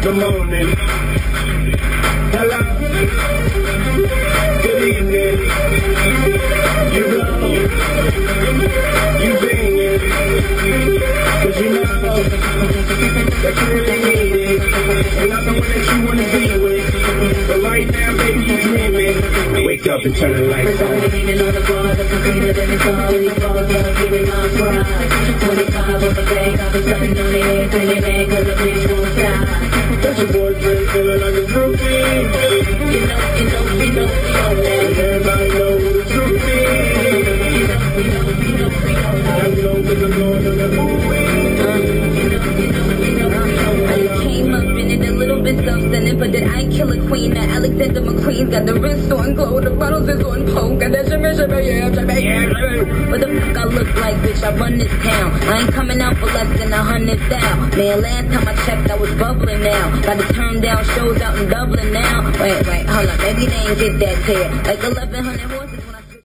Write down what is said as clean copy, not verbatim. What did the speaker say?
Good morning. Hello. Good evening. You go. You bring it. Cause you know that you really need it. And I'm the one that you wanna be with. But right now, baby, you dreaming. Wake up and turn the lights on. Leaning on the bar, looking cleaner than it's always falls up, giving my pride. 25 on the bank, I've been stunning on the head, feeling mad cause the bitch won't stop. That's your boyfriend feeling like a groupie. You know, we on that. Everybody know who the truth is. You know, we on that. I know cause I'm going to the movie. I came up in it a little bit self-centered, but did I kill a queen? Now Alexander McQueen's got the wrist on glow, the bottles is on poke, and that shimmy, yeah. What the fuck I look like, bitch? I run this town. I ain't coming out for less than 100 down. Man, last time I checked, I was bubbling now. Got to turn down shows out in Dublin now. Wait, hold up, maybe they ain't get that tier. Like 1,100 horses when I